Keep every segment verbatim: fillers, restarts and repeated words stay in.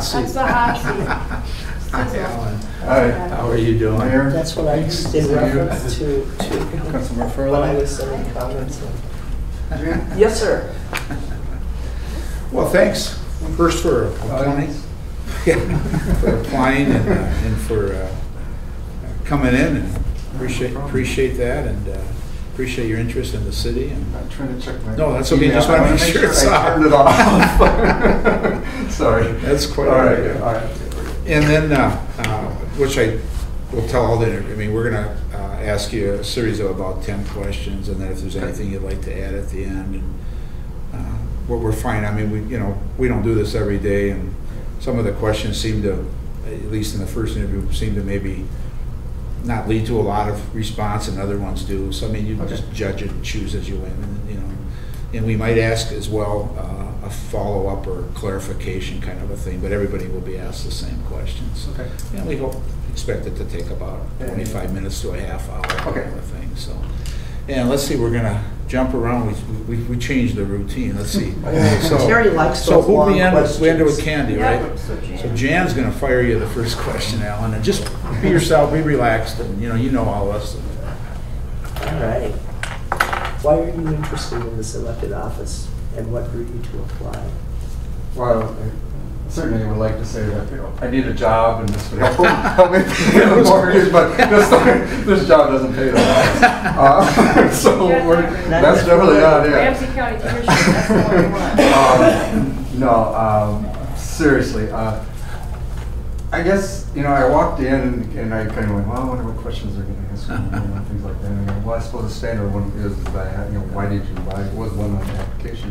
seat. That's the hot seat. Hi, Alan. Hi. How are you doing? Mayor? That's what I used in reference to, to Councilman when I Furlong? was sending comments. in. Yes, sir. Well, thanks first for applying, yeah, for applying and, uh, and for uh, coming in, and appreciate appreciate that, and uh, appreciate your interest in the city. And I'm trying to check my. no, that's okay. email. Just want I to wanna make sure it's I off. turned it off. Sorry. That's quite all right. right. All right. And then, uh, uh, which I will tell all the, I mean, we're going to uh, ask you a series of about ten questions, and then if there's anything you'd like to add at the end. And uh, what we're finding, I mean, we, you know, we don't do this every day, and some of the questions seem to, at least in the first interview, seem to maybe not lead to a lot of response, and other ones do. So I mean, you okay. just judge it and choose as you win, and you know. And we might ask as well uh, a follow-up or clarification kind of a thing, but everybody will be asked the same questions. Okay. And we hope expect it to take about twenty-five minutes to a half hour okay. kind of a thing. So, and let's see, we're gonna jump around. We we, we changed the routine. Let's see. So, Terry likes so those who long we end with? We ended with questions. Candy, Yeah, right? so Jan. So Jan's gonna fire you the first question, Alan, and just be yourself, be relaxed, and you know you know all us. All right. Why are you interested in this elected office, and what drew you to apply? Well, I certainly would like to say that you know, I need a job, and this would help, help me pay the mortgage, but this, this job doesn't pay the mortgage. Uh, so Yeah, we're, that's definitely not it. Ramsey County Commission, that's the one we want. Um, no, um, seriously. Uh, I guess, you know, I walked in and I kind of went, well, I wonder what questions they're going to ask me, you know, things like that. And I go, well, I suppose the standard one is that I had, you know, why did you buy? It was one on the application.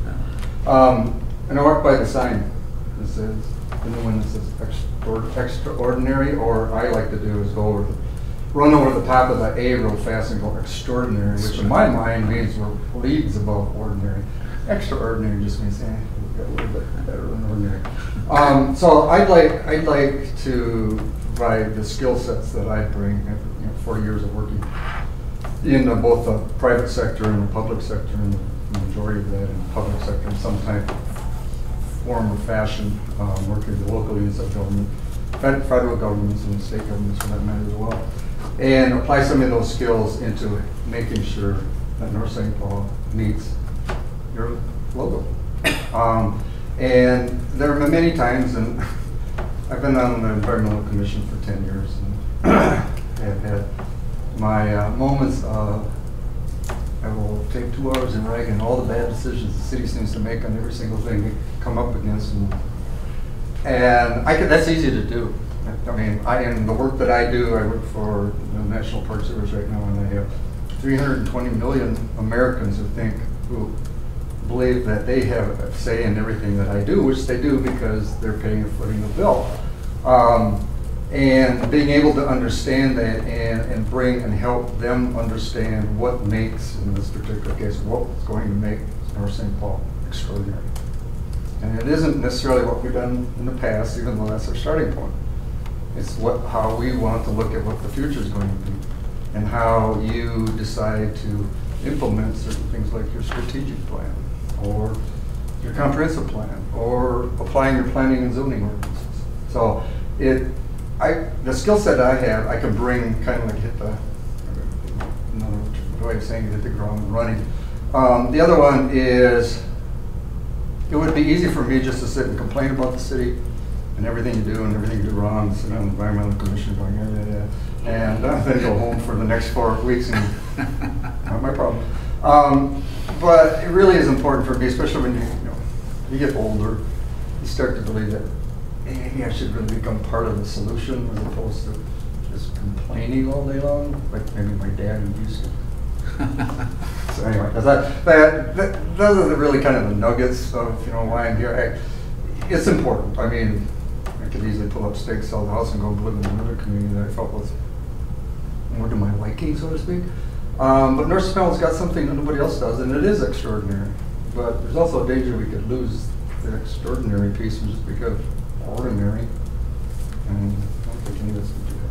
Um, and I walked by the sign that says, the new one that says extra, extraordinary, or I like to do is go over, the, run over the top of the A real fast and go extraordinary, which in my mind means we're leagues above ordinary. Extraordinary just means, eh, we've got a little bit better than ordinary. Um, so I'd like I'd like to provide the skill sets that I bring after you know, forty years of working in the, both the private sector and the public sector, and the majority of that in the public sector in some type of form or fashion, um, working with the local units of government, federal governments and state governments for that matter as well, and apply some of those skills into making sure that North Saint Paul meets your logo. Um, and there are many times, and I've been on the Environmental Commission for ten years, and have had my uh, moments of, I will take two hours in writing all the bad decisions the city seems to make on every single thing we come up against. And, and I could, that's easy to do. I mean, I, in the work that I do, I work for the National Park Service right now, and I have three hundred twenty million Americans who think, who believe that they have a say in everything that I do, which they do because they're paying and footing the bill. Um, and being able to understand that and, and bring and help them understand what makes, in this particular case, what's going to make North Saint Paul extraordinary. And it isn't necessarily what we've done in the past, even though that's our starting point. It's what, how we want to look at what the future is going to be, and how you decide to implement certain things like your strategic plan, or your comprehensive plan, or applying your planning and zoning ordinances. So it, I, the skill set I have, I can bring kind of like hit the, another way of saying hit the ground running. Um, the other one is, it would be easy for me just to sit and complain about the city and everything you do and everything you do wrong, sit on the Environmental Commission going, yeah, yeah, yeah, and uh, then go home for the next four weeks and not my problem. Um, but it really is important for me, especially when you, you know, you get older, you start to believe that maybe I should really become part of the solution as opposed to just complaining all day long, like maybe my dad used to. So anyway, that, that, that, those are the really kind of the nuggets of you know why I'm here. I, it's important. I mean, I could easily pull up stakes, sell the house, and go live in another community that I felt was more to my liking, so to speak. Um, but North Saint Paul's got something that nobody else does, and it is extraordinary. But there's also a danger we could lose the extraordinary piece and just become ordinary. And I don't think any of us would do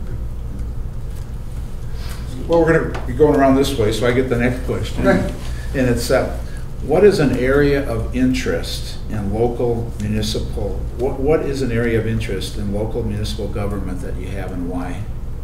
that. Well, we're going to be going around this way, so I get the next question. Okay. And it's, uh, What is an area of interest in local municipal, what, what is an area of interest in local municipal government that you have and why?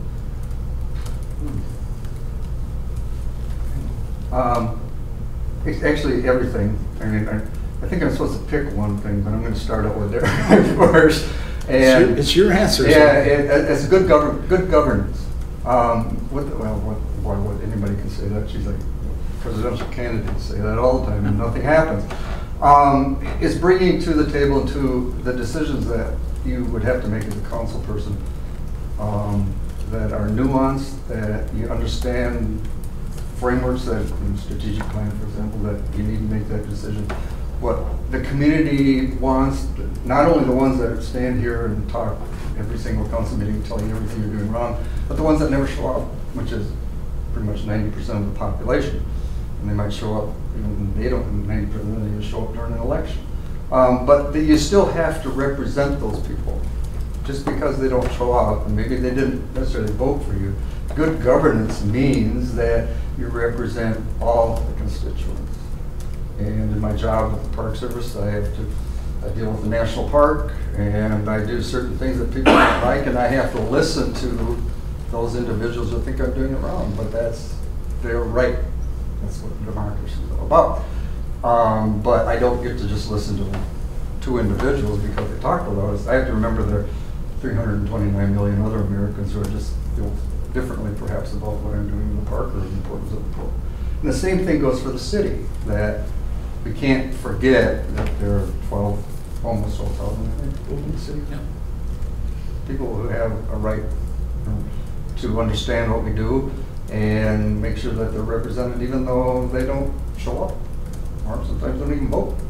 Um, it's actually everything. I mean, I, I think I'm supposed to pick one thing, but I'm going to start out with there first. And it's, your, it's your answer. Yeah, it, it's good govern, good governance. Um, what, well, what, why would anybody can say that? She's like, presidential candidates say that all the time, and nothing happens. Um, it's bringing to the table to the decisions that you would have to make as a council person um, that are nuanced, that you understand frameworks that, in strategic plan, for example, that you need to make that decision. What the community wants, not only the ones that stand here and talk every single council meeting, tell you everything you're doing wrong, but the ones that never show up, which is pretty much ninety percent of the population. And they might show up, you know, they don't, ninety percent of them show up during an election. Um, but the, you still have to represent those people. Just because they don't show up, and maybe they didn't necessarily vote for you, good governance means that you represent all the constituents. And in my job with the Park Service, I have to I deal with the national park, and I do certain things that people don't like, and I have to listen to those individuals who think I'm doing it wrong, but that's their right. That's what democracy is all about. Um, but I don't get to just listen to two individuals because they talk about us. I have to remember there are three hundred twenty-nine million other Americans who are just feel differently perhaps about what I'm doing in the park or the importance of the park. And the same thing goes for the city, that we can't forget that there are twelve, almost twelve thousand, I think, in the city. Yeah. People who have a right, you know, to understand what we do and make sure that they're represented even though they don't show up or sometimes don't even vote.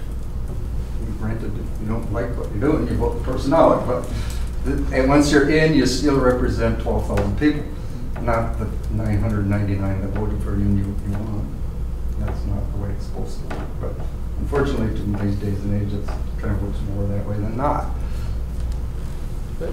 Granted, if you don't like what you're doing, you vote the person out, but and once you're in, you still represent twelve thousand people, not the nine hundred ninety-nine that voted for you and you, you won. That's not the way it's supposed to work. But unfortunately, in these days and age, it kind of works more that way than not. Good.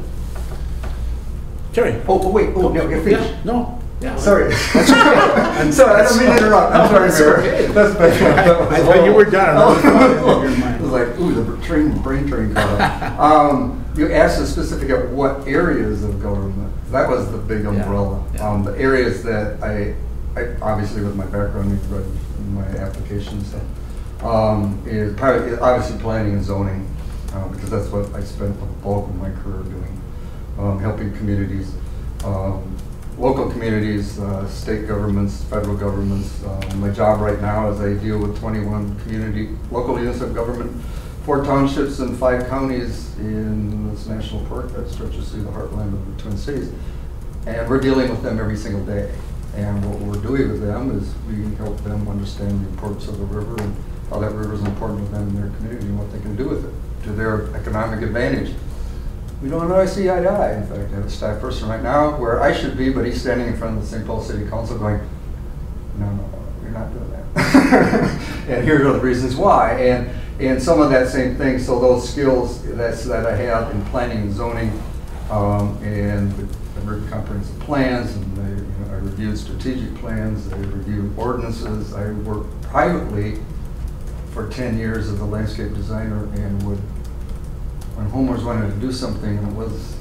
Terry. Oh, oh wait, oh, no, you're finished. Yeah, no. Yeah. Sorry. That's okay. I'm sorry, I don't mean to interrupt. I'm sorry, That's Mayor. okay. That's better. I thought you were done. I was thought in your mind. It was like, ooh, the train, brain train got up. Um, you asked us specific at what areas of government. That was the big umbrella. Yeah. Yeah. Um, the areas that I, I, obviously with my background, you've read my application stuff, um, is probably, obviously planning and zoning, uh, because that's what I spent the bulk of my career doing, um, helping communities. Um, local communities, uh, state governments, federal governments. Uh, my job right now is I deal with twenty-one community, local units of government, four townships and five counties in this national park that stretches through the heartland of the Twin Cities. And we're dealing with them every single day. And what we're doing with them is we help them understand the importance of the river and how that river is important to them and their community and what they can do with it to their economic advantage. We don't always see eye to eye. In fact, I have a staff person right now where I should be, but he's standing in front of the Saint Paul City Council going, no, no, you're not doing that. And here are the reasons why. And and some of that same thing, so those skills that's, that I have in planning and zoning, um, and I've written comprehensive plans, and I, you know, I reviewed strategic plans, I reviewed ordinances, I worked privately for ten years as a landscape designer and would when homeowners wanted to do something, it was,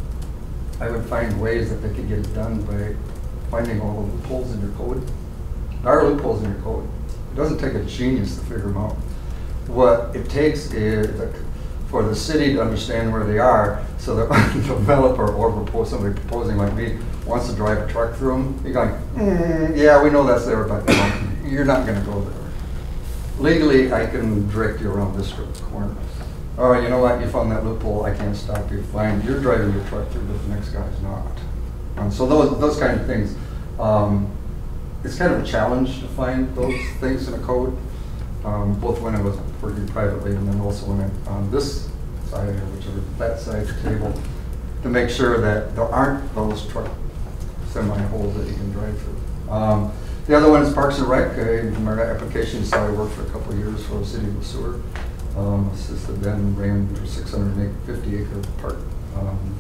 I would find ways that they could get it done by finding all the loopholes in your code. There are loopholes in your code. It doesn't take a genius to figure them out. What it takes is for the city to understand where they are, so that when a developer or propose, somebody proposing like me wants to drive a truck through them, you're going, mm, yeah, we know that's there, but you're not going to go there. Legally, I can direct you around this corner. Oh, you know what? You found that loophole. I can't stop you. Fine. You're driving your truck through, but the next guy's not. Um, so those those kind of things. Um, it's kind of a challenge to find those things in a code, um, both when I was working privately and then also when I'm on this side or whichever that side of the table, to make sure that there aren't those truck semi-holes that you can drive through. Um, the other one is Parks and Rec. I, my application saw I worked for a couple of years for the city of Lesueur. Um, assisted them, ran their six hundred fifty acre park um,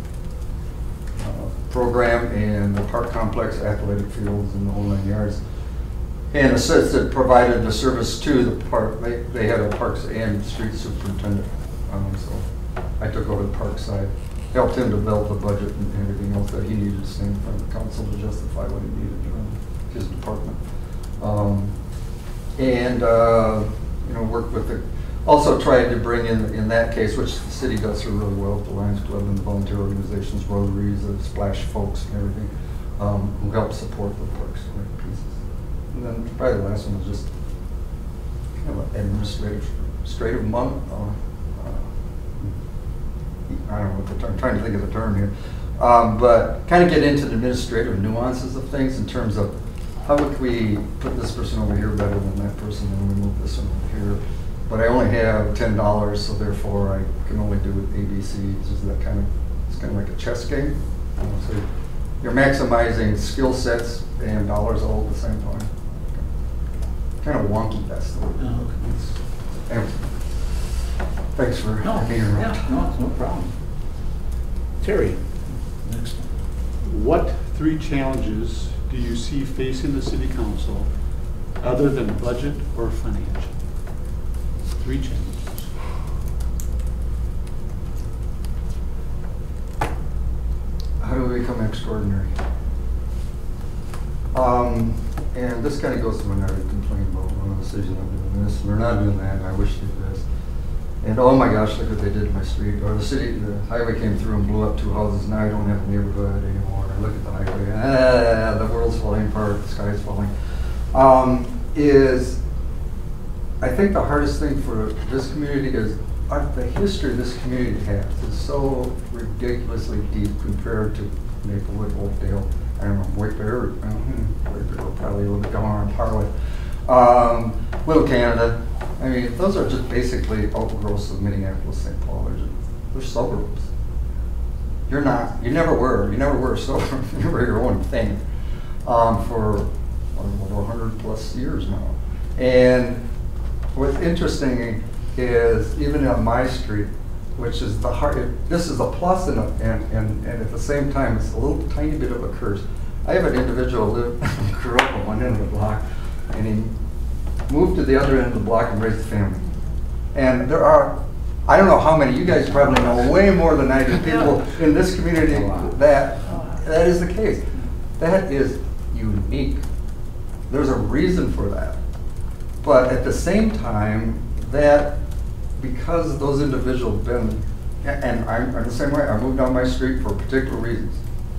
uh, program and the park complex, athletic fields, and the whole nine yards. and assisted, provided the service to the park. They, they had a parks and street superintendent. Um, so I took over the park side, helped him develop the budget and everything else that he needed to stand in front of the council to justify what he needed to run his department. Um, and, uh, you know, worked with the, also tried to bring in, in that case, which the city does here really well, with the Lions Club and the volunteer organizations, Rotaries, the Splash folks and everything, um, who help support the parks and pieces. And then probably the last one was just kind of an administrative, administrative month. Uh, I don't know what the term, I'm trying to think of the term here, um, but kind of get into the administrative nuances of things in terms of how would we put this person over here better than that person, and we move this one over here. But I only have ten dollars, so therefore I can only do A B Cs. Is that kind of, it's kind of like a chess game. You know, so you're maximizing skill sets and dollars all at the same time. Kind of wonky, that's the word. Oh, okay. Anyway, thanks for No, being around. yeah, no, it's no problem. Terry, next. What three challenges do you see facing the city council other than budget or financial? Three challenges. How do we become extraordinary? Um, and this kind of goes to when I complain about one of the cities not doing this, and they're not doing that, and I wish they did this. And oh my gosh, look what they did in my street. Or the city, the highway came through and blew up two houses. Now I don't have a neighborhood anymore. I look at the highway, ah, the world's falling apart, the sky's falling. Um, is, I think the hardest thing for this community is uh, the history this community has is so ridiculously deep compared to Maplewood, Oakdale, I don't know, White Bear, uh, White Bear, probably a little bit down on par with. Um, Little Canada. I mean, those are just basically outgrowths of Minneapolis, Saint Paul. They're, just, they're suburbs. You're not, you never were, you never were a suburb. You were your own thing um, for over one hundred plus years now. And what's interesting is even on my street, which is the hard, this is a plus and, a, and, and, and at the same time, it's a little tiny bit of a curse. I have an individual who lived, grew up on one end of the block, and he moved to the other end of the block and raised a family. And there are, I don't know how many, you guys probably know way more than I do, people in this community that that is the case. That is unique. There's a reason for that. But at the same time, that because those individuals have been, and I'm, I'm the same way, I moved down my street for particular reasons.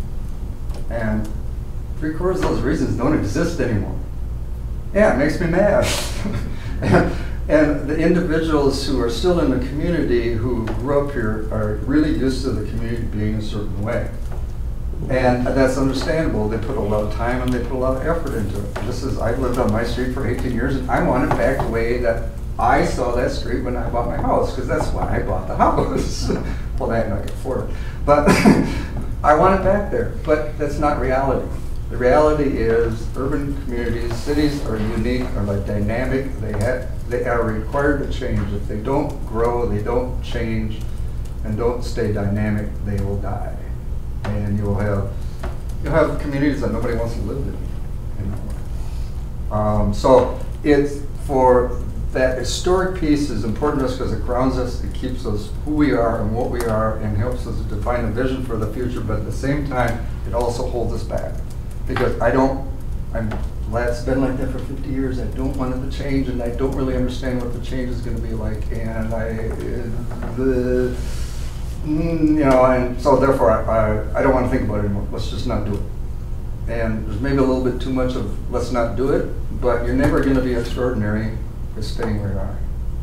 And three quarters of those reasons don't exist anymore. Yeah, it makes me mad. and, and the individuals who are still in the community who grew up here are really used to the community being a certain way. And that's understandable. They put a lot of time and they put a lot of effort into it. This is, I've lived on my street for eighteen years and I want it back the way that I saw that street when I bought my house, because that's why I bought the house. Well, I can afford it. But I want it back there. But that's not reality. The reality is urban communities, cities are unique, are like dynamic. They have, they are required to change. If they don't grow, they don't change, and don't stay dynamic, they will die. And you will have you'll have communities that nobody wants to live in. You know? um, so it's for that historic piece is important to us because it grounds us, it keeps us who we are and what we are, and helps us define a vision for the future. But at the same time, it also holds us back. Because I don't, I'm glad it's been like that for fifty years. I don't want it to change, and I don't really understand what the change is going to be like. And I, uh, the, mm, you know, and so therefore I, I, I don't want to think about it anymore. Let's just not do it. And there's maybe a little bit too much of let's not do it, but you're never going to be extraordinary with staying where you are.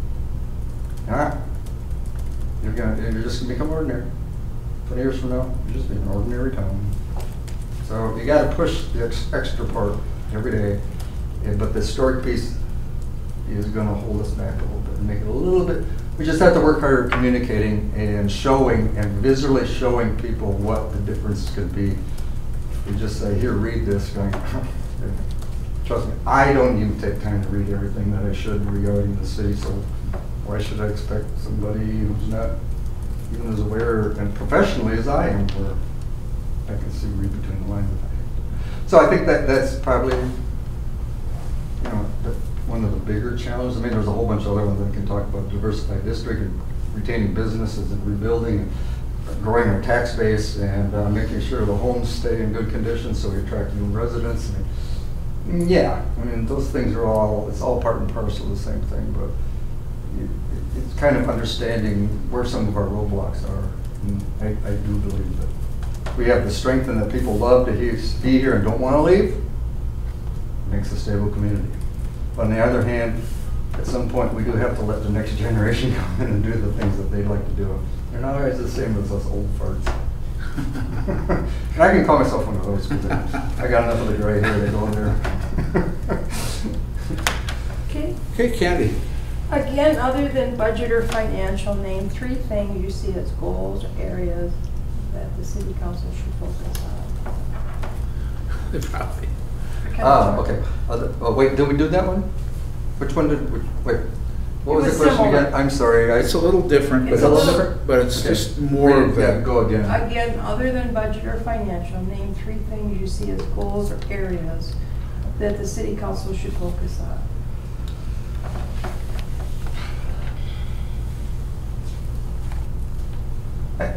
Yeah, you're gonna, you're just gonna become ordinary. twenty years from now, you're just an ordinary town. So you got to push the ex extra part every day, and, but the historic piece is going to hold us back a little bit and make it a little bit. We just have to work harder at communicating and showing and visually showing people what the difference could be. We just say, "Here, read this." Going, trust me, I don't even take time to read everything that I should regarding the city. So why should I expect somebody who's not even as aware and professionally as I am, where I can see read between the lines. So I think that that's probably you know, the, one of the bigger challenges, I mean, there's a whole bunch of other ones I can talk about, diversified district and retaining businesses and rebuilding and growing our tax base and uh, making sure the homes stay in good condition so we attract new residents. And, yeah, I mean, those things are all, it's all part and parcel of the same thing, but it, it, it's kind of understanding where some of our roadblocks are. And I, I do believe that we have the strength and that people love to he be here and don't want to leave. It makes a stable community. But on the other hand, at some point we do have to let the next generation come in and do the things that they'd like to do. They're not always the same as us old farts. And I can call myself one of those because I got enough of the gray hair to go in there. Okay. Okay, Candy. Again, other than budget or financial, name three things you see as goals or areas that the city council should focus on. Probably. Ah, okay. Other, oh, wait, did we do that one? Which one did, which, wait, what It was was the question similar. again? I'm sorry. I, It's a little different, but It's a it's, little different? but it's Okay. just more of yeah, that. go again. Again, other than budget or financial, name three things you see as goals or areas that the city council should focus on. I,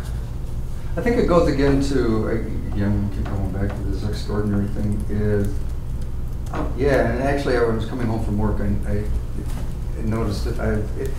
I think it goes again to, again, keep going back to this extraordinary thing is, uh, yeah, and actually I was coming home from work and I, I noticed that I, it,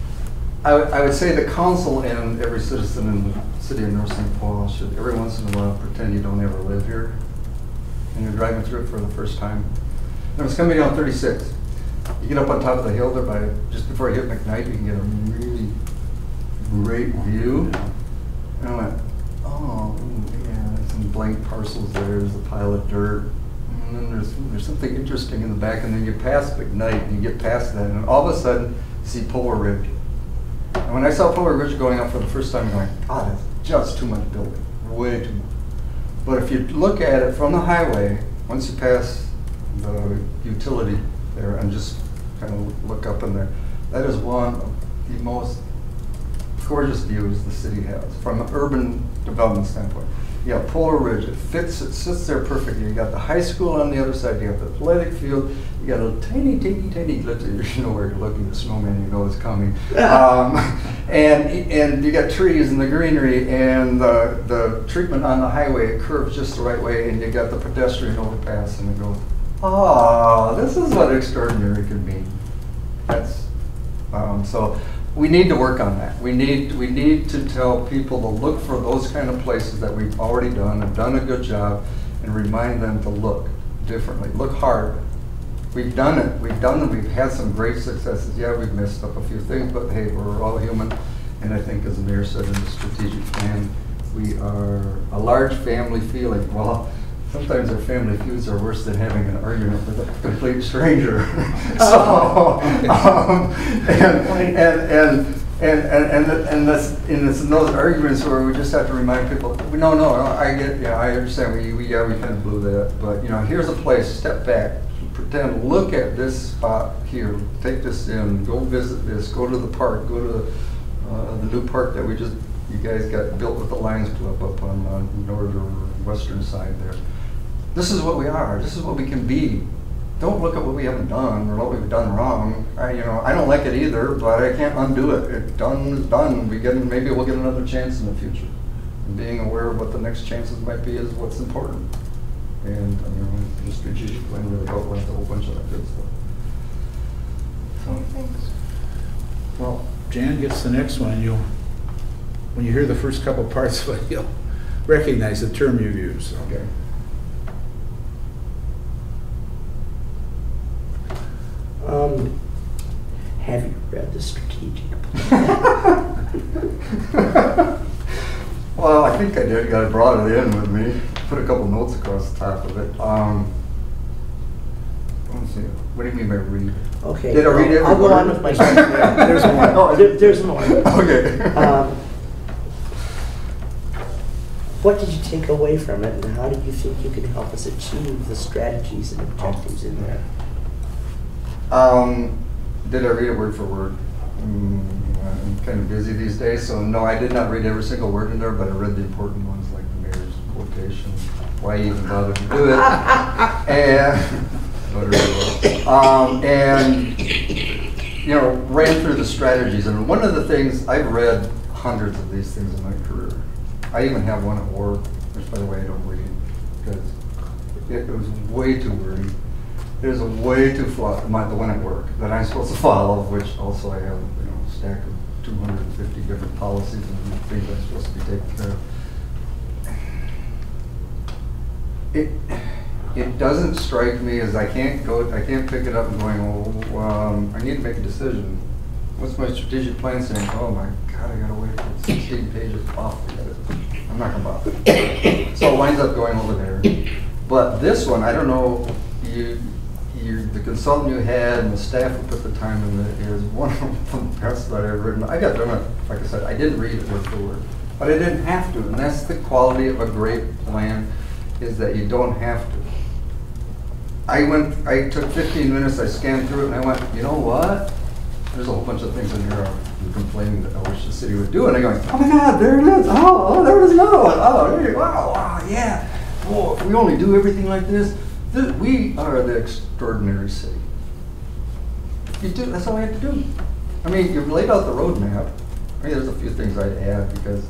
I, would- I would say the council and every citizen in the city of North Saint Paul should every once in a while pretend you don't ever live here and you're driving through it for the first time. And I was coming down thirty-six. You get up on top of the hill there by, just before you hit McKnight, you can get a really great view. And I went, oh, ooh, yeah, there's some blank parcels there, there's a pile of dirt. And then there's, there's something interesting in the back, and then you pass McKnight, and you get past that, and all of a sudden, you see Polar Ridge. And when I saw Polar Ridge going up for the first time, I'm going, oh, that's just too much building, way too much. But if you look at it from the highway, once you pass the utility there, and just kind of look up in there, that is one of the most gorgeous views the city has from an urban development standpoint. You got Polar Ridge, it fits, it sits there perfectly. You got the high school on the other side, you got the athletic field, you got a tiny, teeny, tiny glitter, you know where you're looking, the snowman, you know it's coming. um, and and you got trees and the greenery and the, the treatment on the highway, it curves just the right way, and you got the pedestrian overpass, and it goes, oh, this is what extraordinary could mean. That's, um, so, we need to work on that. We need we need to tell people to look for those kind of places that we've already done and done a good job, and remind them to look differently, look hard. We've done it. We've done it. We've had some great successes. Yeah, we've messed up a few things, but hey, we're all human. And I think, as the mayor said in the strategic plan, we are a large family feeling. Well, sometimes our family feuds are worse than having an argument with a complete stranger. so, um, and, and, and, and, and, and, and, that's, and it's in those arguments where we just have to remind people, no, no, I get, yeah, I understand, we, we, yeah, we kind of blew that, but, you know, here's a place, step back, pretend, look at this spot here, take this in, go visit this, go to the park, go to the, uh, the new park that we just, you guys got built with the Lions Club up on the northern, western side there. This is what we are. This is what we can be. Don't look at what we haven't done or what we've done wrong. I, you know, I don't like it either, but I can't undo it. It done is done. We get, maybe we'll get another chance in the future. And being aware of what the next chances might be is what's important. And you know, the strategic plan really outlines a whole bunch of that good stuff. Okay, thanks. Well, Jan gets the next one, and you'll, when you hear the first couple parts of it, you'll recognize the term you use. Okay. Um, have you read the strategic plan? Well, I think I did. I brought it in with me. Put a couple notes across the top of it. Um, let's see. What do you mean by read? Okay. Did I read every I'll go word? on with my There's more. Oh, There- There's more. Okay. Um, what did you take away from it, and how do you think you can help us achieve the strategies and objectives in there? Um, did I read it word for word? Mm, I'm kind of busy these days, so no, I did not read every single word in there, but I read the important ones like the mayor's quotation, why he even bothered to do it. and Buttery. Um, and, you know, ran through the strategies. And one of the things, I've read hundreds of these things in my career. I even have one at work, which, by the way, I don't read because it, it was way too wordy. It was a way too flawed, my, the one at work that I'm supposed to follow, which also I have, you know, a stack of two hundred fifty different policies and things I'm supposed to be taking care of. It, it doesn't strike me as I can't go, I can't pick it up and going, oh, um, I need to make a decision. What's my strategic plan saying? Oh my God, I gotta wait for sixteen pages off. I'm not gonna bother. So it winds up going over there. But this one, I don't know, you, you, the consultant you had and the staff who put the time in it is one of the best that I've written. I got done it, like I said, I didn't read it word for word, but I didn't have to. And that's the quality of a great plan, is that you don't have to. I went, I took fifteen minutes, I scanned through it, and I went, you know what? There's a whole bunch of things in here I'm complaining that I wish the city would do. And I'm going, oh my God, there it is. Oh, oh there is another one. Oh, there you go. Wow, wow, yeah. Oh, if we only do everything like this, this, we are the extraordinary city. You do, that's all we have to do. I mean, you've laid out the roadmap. I mean, there's a few things I'd add because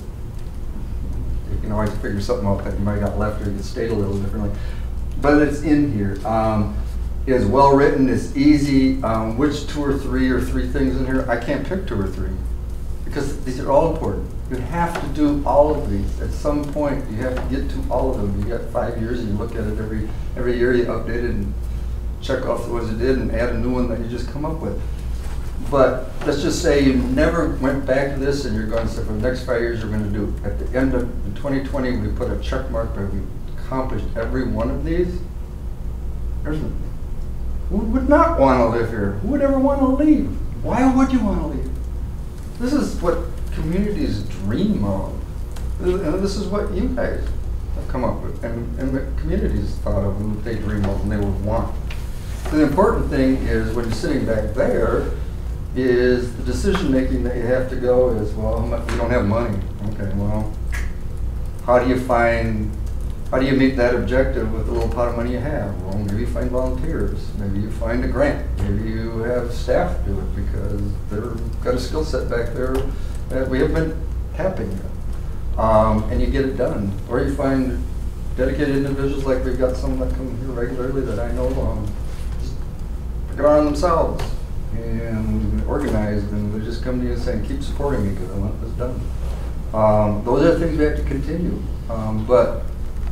you can always figure something out that you might have got left or you could state a little differently. But it's in here. Um, is well written, it's easy. Um, which two or three or three things in here? I can't pick two or three because these are all important. You have to do all of these. At some point, you have to get to all of them. You got five years and you look at it every, every year, you update it and check off the ones you did and add a new one that you just come up with. But let's just say you never went back to this and you're going to say for the next five years you're going to do. At the end of in twenty twenty, we put a check mark where we accomplished every one of these. There's a, who would not want to live here? Who would ever want to leave? Why would you want to leave? This is what communities dream of. And this is what you guys have come up with. And, and the communities thought of and they dream of and they would want. So the important thing is when you're sitting back there is the decision making that you have to go is, well, we don't have money. Okay, well, how do you find How do you meet that objective with the little pot of money you have? Well, maybe you find volunteers. Maybe you find a grant. Maybe you have staff do it because they've got a skill set back there that we have been tapping yet. Um, and you get it done. Or you find dedicated individuals like we've got some that come here regularly that I know um, just pick it on themselves and organized and they just come to you and say, keep supporting me because I want this done. Um, those are the things we have to continue. Um, but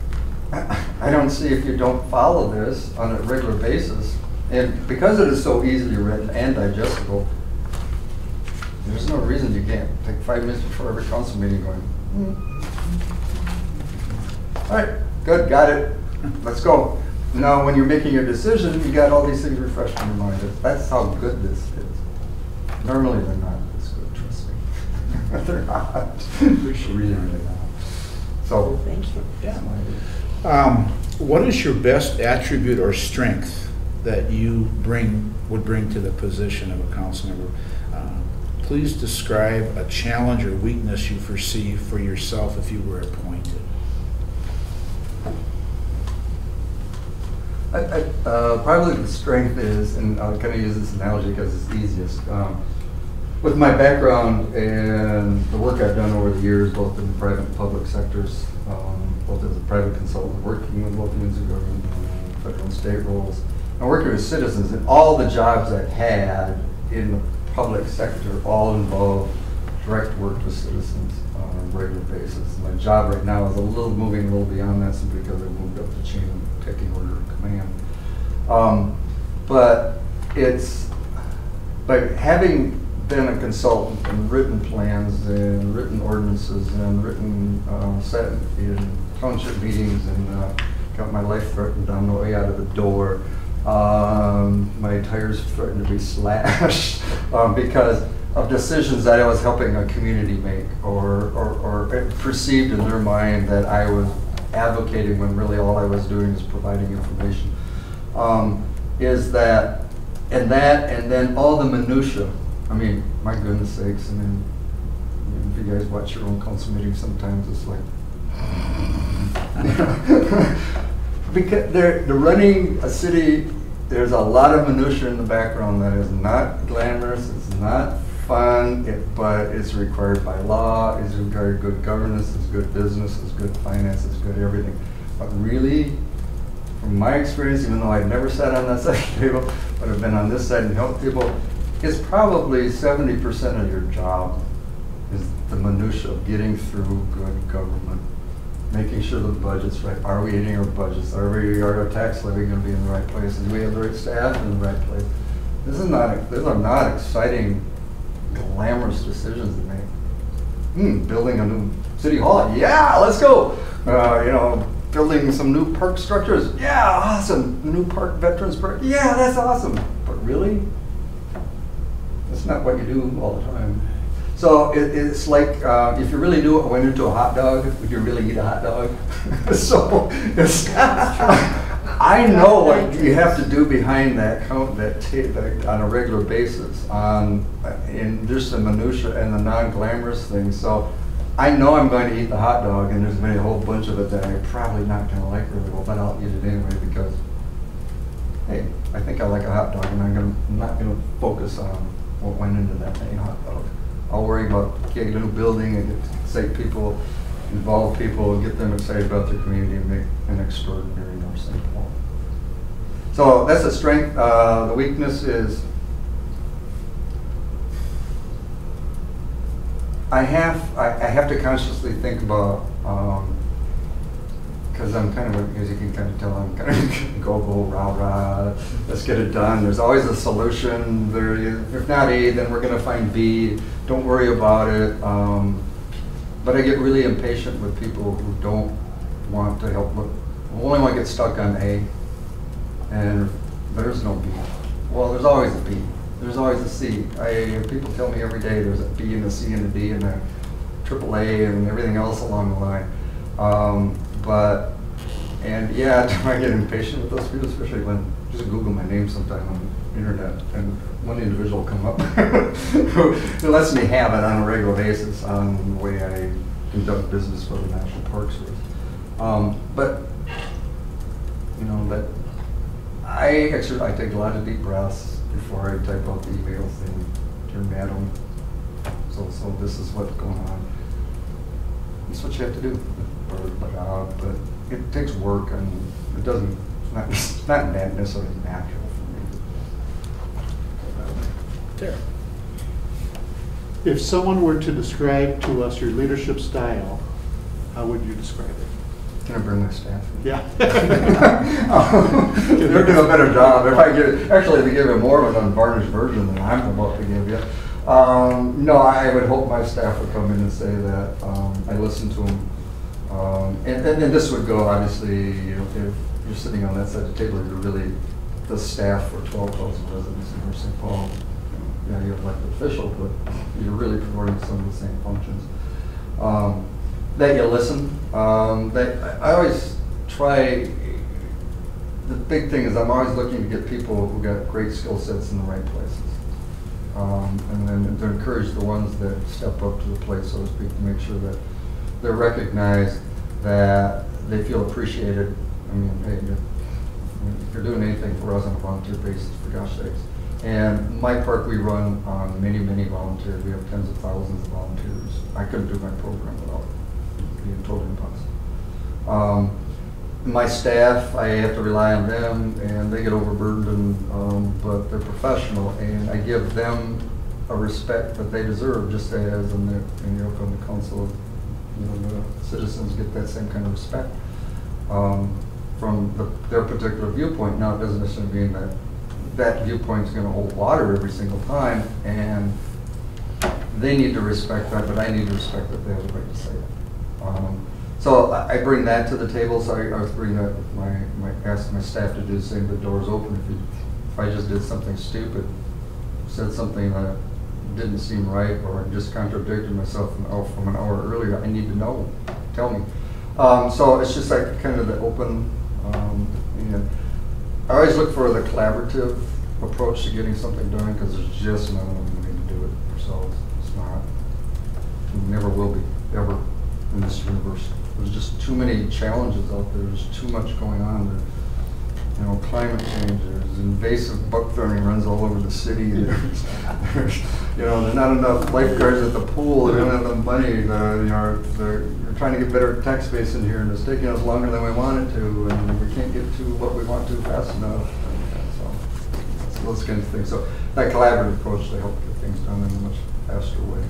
I don't see if you don't follow this on a regular basis, and because it is so easily written and digestible, there's no reason you can't take five minutes before every council meeting going, hmm. All right, good, got it, let's go. Now, when you're making your decision, you got all these things refreshed in your mind. That's how good this is. Normally, they're not this good, trust me. They're not. They're really, really not. So, Well, thank you. yeah. Um, what is your best attribute or strength that you bring would bring to the position of a council member? Uh, please describe a challenge or weakness you foresee for yourself if you were appointed. I, I, uh, probably the strength is, and I'll kind of use this analogy because it's easiest. Um, with my background and the work I've done over the years, both in the private and public sectors, um, both as a private consultant, working with local units of government, uh, federal and state roles, and working with citizens, and all the jobs I've had in the public sector all involve direct work with citizens on a regular basis. My job right now is a little moving a little beyond that simply because I moved up the chain of picking order of command. Um, but it's, but having been a consultant and written plans and written ordinances and written, uh, sat in township meetings and uh, got my life threatened on the way out of the door. Um, my tires threatened to be slashed um, because of decisions that I was helping a community make or, or, or perceived in their mind that I was advocating when really all I was doing is providing information. Um, is that, and that, and then all the minutia. I mean, my goodness sakes, I mean, if you guys watch your own council meetings sometimes, it's like, because they're, they're running a city there's a lot of minutia in the background that is not glamorous, it's not fun, it, but it's required by law, it's required good governance, it's good business, it's good finance, it's good everything. But really, from my experience, even though I've never sat on that side of the table, but I've been on this side and helped people, it's probably seventy percent of your job is the minutia of getting through good government, making sure the budget's right. Are we hitting our budgets? Are we, are our tax levy going to be in the right place? Do we have the right staff in the right place? This is not, these are not exciting, glamorous decisions to make. Hmm, building a new city hall, yeah, let's go. Uh, you know, building some new park structures, yeah, awesome. New park, veterans park, yeah, that's awesome. But really, that's not what you do all the time. So it, it's like, uh, if you really do it, went into a hot dog, would you really eat a hot dog? So it's, I know what you have to do behind that count, that, that on a regular basis, on in just the minutia and the non-glamorous things. So I know I'm going to eat the hot dog, and there's going to be a whole bunch of it that I'm probably not going to like really well, but I'll eat it anyway because, hey, I think I like a hot dog, and I'm, gonna, I'm not going to focus on what went into that main hot dog. I'll worry about getting a new building and get excite people, involve people, and get them excited about their community and make an extraordinary nursing home. So that's a strength. Uh, the weakness is I have I, I have to consciously think about because um, I'm kind of, as you can kind of tell, I'm kind of go go rah rah. Let's get it done. There's always a solution. There, if not A, then we're going to find B. Don't worry about it. Um, but I get really impatient with people who don't want to help. Look, only want to get stuck on A, and there's no B. Well, there's always a B. There's always a C. I, people tell me every day there's a B and a C and a D and a triple A and everything else along the line. Um, but, and yeah, I get impatient with those people, especially when just Google my name sometime on the internet and one individual will come up who lets me have it on a regular basis on the way I conduct business for the National Park Service. Um, but, you know, that I actually, I take a lot of deep breaths before I type out the emails and turn at them. So, so this is what's going on. That's what you have to do. But, uh, but it takes work, and it doesn't. It's not, it's not necessarily natural for me. If someone were to describe to us your leadership style, how would you describe it? Can I bring my staff in? Yeah. They're doing a better job. If I give, actually, they give you more of an unvarnished version than I'm about to give you. Um, no, I would hope my staff would come in and say that um, I listen to them. Um, and, and then this would go, obviously, you know, if you're sitting on that side of the table, you're really the staff for twelve thousand residents in North Saint Paul. You know, you're elected official, but you're really promoting some of the same functions. Um, that you listen. Um, that I, I always try, the big thing is I'm always looking to get people who got great skill sets in the right places. Um, and then to encourage the ones that step up to the plate, so to speak, to make sure that they're recognized, that they feel appreciated. I mean, hey, if you're doing anything for us on a volunteer basis, for gosh sakes. And my park, we run on many, many volunteers. We have tens of thousands of volunteers. I couldn't do my program without being totally impossible. Um, my staff, I have to rely on them, and they get overburdened, and, um, but they're professional, and I give them a respect that they deserve, just as in the, in the Oklahoma Council, you know, the citizens get that same kind of respect um, from the, their particular viewpoint. Now, it doesn't necessarily mean that that viewpoint is going to hold water every single time, and they need to respect that, but I need to respect that they have the right to say it. Um, so I bring that to the table. So I, I was bringing that with my, my ask my staff to do the same. The door's open. If, you, if I just did something stupid, said something that didn't seem right, or just contradicted myself from, oh, from an hour earlier, I need to know. Tell me. Um, so it's just like kind of the open. Um, and I always look for the collaborative approach to getting something done, because there's just no one way to do it ourselves. It's not. It never will be, ever, in this universe. There's just too many challenges out there. There's too much going on there. you know, climate change, there's invasive buckthorn runs all over the city. There's, there's, you know, there's not enough lifeguards at the pool. They don't have enough money. The, you know, they're, they're trying to get better tax base in here, and it's taking us longer than we want it to, and we can't get to what we want to fast enough. And so, so those kinds of things. So that collaborative approach to help get things done in a much faster way.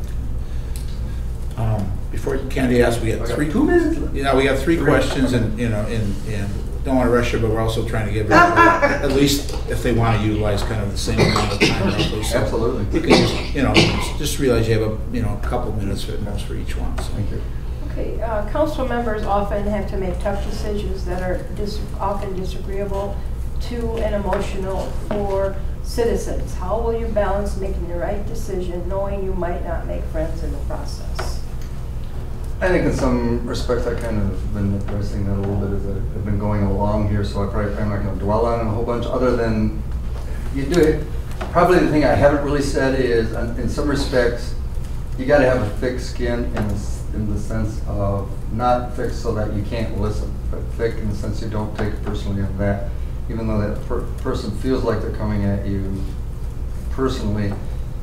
Um, Before Candy asks, we got Okay, three. two minutes left. You know, we got three Three. questions, and you know, and, and don't want to rush it, but we're also trying to give everybody, at least if they want to utilize kind of the same amount of time. Roughly. So Absolutely. You can just, you know, just realize you have a you know a couple minutes at most for each one. So. Thank you. Okay, uh, council members often have to make tough decisions that are dis often disagreeable to and emotional for citizens. How will you balance making the right decision knowing you might not make friends in the process? I think in some respects I kind of been addressing that a little bit as I've been going along here, so I probably, I'm not going to dwell on it a whole bunch other than you do it. Probably the thing I haven't really said is, in some respects, you got to have a thick skin in the, in the sense of not thick so that you can't listen, but thick in the sense you don't take it personally on that, even though that per person feels like they're coming at you personally.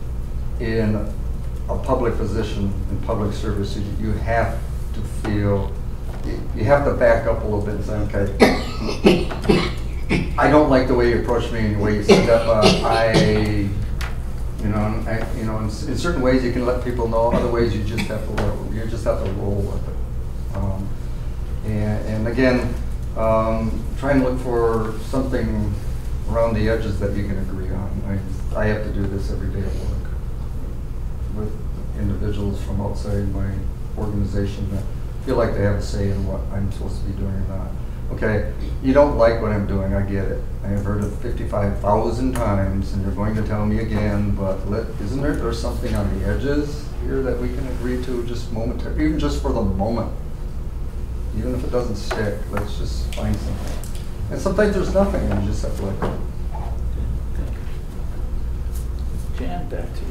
In a public position, in public service, you, you have to feel, you have to back up a little bit and say, okay, I don't like the way you approach me and the way you set up. Uh, I, you know, I, you know, in, in certain ways you can let people know. Other ways you just have to let, you just have to roll with it. Um, and, and again, um, try and look for something around the edges that you can agree on. I, I have to do this every day at work with individuals from outside my organization that feel like they have a say in what I'm supposed to be doing or not. Okay, you don't like what I'm doing, I get it. I have heard it fifty-five thousand times, and you're going to tell me again, but let, isn't there there's something on the edges here that we can agree to just momentarily, even just for the moment? Even if it doesn't stick, let's just find something. And sometimes there's nothing, and you just have to let go. Jan, back to you.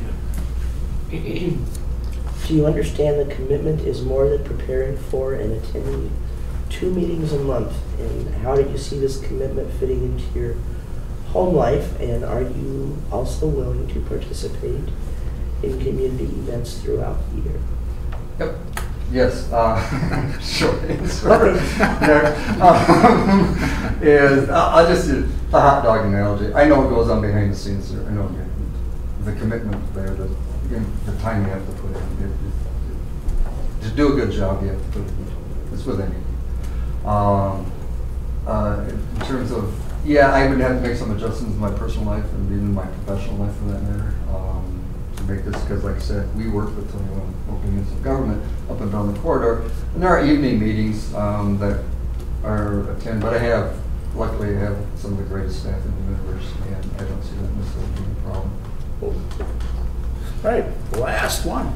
Do you understand the commitment is more than preparing for and attending two meetings a month? And how do you see this commitment fitting into your home life? And are you also willing to participate in community events throughout the year? Yep. Yes. Uh, short answer. Yeah. Um, is I'll I'll just use the hot dog analogy. I know what goes on behind the scenes there. I know the commitment there, the, the time you have to put in. It, it, to do a good job, you have to put it in. It's with anything. Um, uh, in terms of, yeah, I would have to make some adjustments in my personal life and even my professional life for that matter. Um, to make this, because like I said, we work with twenty-one local units of government up and down the corridor, and there are evening meetings um, that are attended, but I have, luckily I have some of the greatest staff in the universe, and I don't see that necessarily being a problem. All right, last one.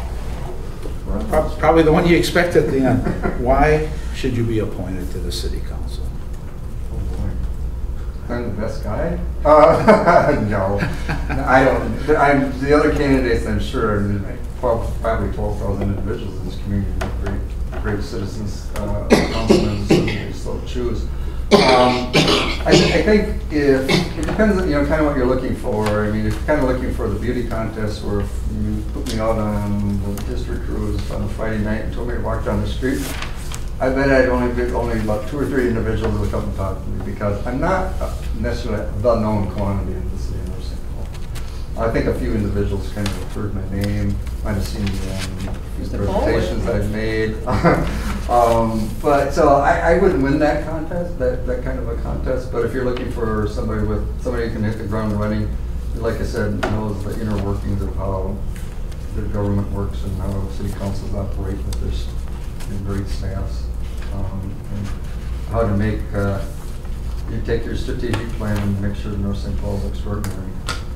Pro probably the one you expect at the end. Why should you be appointed to the city council? Oh boy, I'm the best guy? Uh, no, I don't. I'm the other candidates. I'm sure. I mean, twelve, probably twelve thousand individuals in this community, great, great citizens, uh, councilmen, if so choose. Um, I, I think if, it depends on, you know, kind of what you're looking for. I mean, if you're kind of looking for the beauty contest, or if you put me out on the district cruise on a Friday night and told me to walk down the street, I bet I'd only get only about two or three individuals would come and talk to me, because I'm not necessarily the known quantity in the city of North Saint Paul. I think a few individuals kind of have heard my name, might have seen me on a few presentations I've made. Um, but so I, I wouldn't win that contest, that, that kind of a contest. But if you're looking for somebody with somebody who can hit the ground running, like I said, knows the inner workings of how the government works and how city councils operate with their great staffs, um, and how to make uh, you take your strategic plan and make sure North Saint Paul is extraordinary.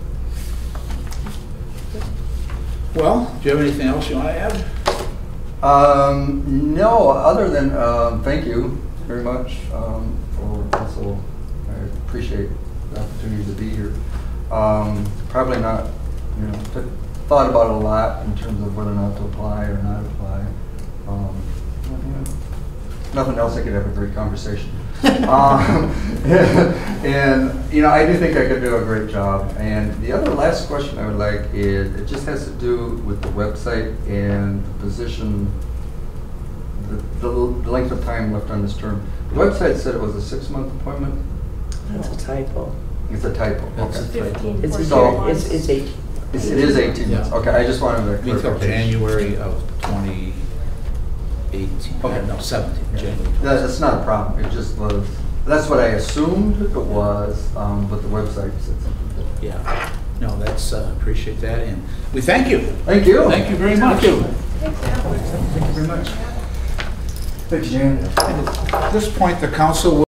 Well, do you have anything else you want to add? Um, no, other than um, thank you very much um, for also, I appreciate the opportunity to be here. Um, probably not, you know, thought about it a lot in terms of whether or not to apply or not apply. Um, yeah, nothing else, I could have a great conversation. Um, And, you know, I do think I could do a great job. And the other last question I would like is, it just has to do with the website and the position, the, the length of time left on this term. The website said it was a six-month appointment. That's a typo. It's a typo. That's Okay. a typo. Fifteen, It's, fourteen So- it's, months. it's eighteen. It's- It is eighteen months. Yeah. Okay, I just wanted to Until clarify. January of twenty eighteen, Okay. no, seventeen, January. That- That's not a problem. It just was, that's what I assumed it was, um, but the website said something different. Yeah, no, that's, uh, appreciate that, and we thank you. Thank you. Thank you very much. Thanks, Al. Thank you very much. Thank you, Jan. At this point, the council will